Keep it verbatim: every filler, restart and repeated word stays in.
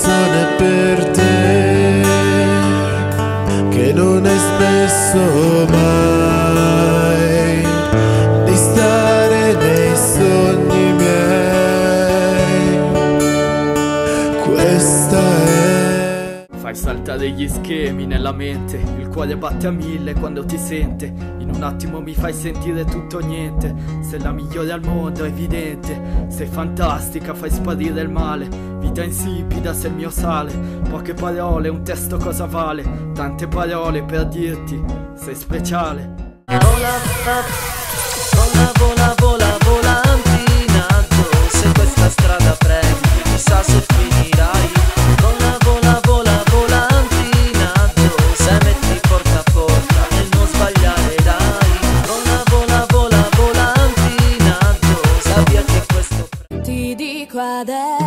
canzone per te, che non hai smesso mai di stare nei sogni miei. Questa è. Fai saltare gli schemi nella mente, il cuore batte a mille quando ti sente. In un attimo mi fai sentire tutto o niente. Sei la migliore al mondo, è evidente. Sei fantastica, fai sparire il male. Vita insipida, sei il mio sale. Poche parole, un testo cosa vale? Tante parole per dirti, sei speciale. Vola, vola, vola, vola, volantina, se questa strada prendi, chissà se finirai. Vola, vola, vola, volantina, se metti porta a porta e non sbagliare dai. Vola, vola, vola, volantina, sappia che questo ti dico adesso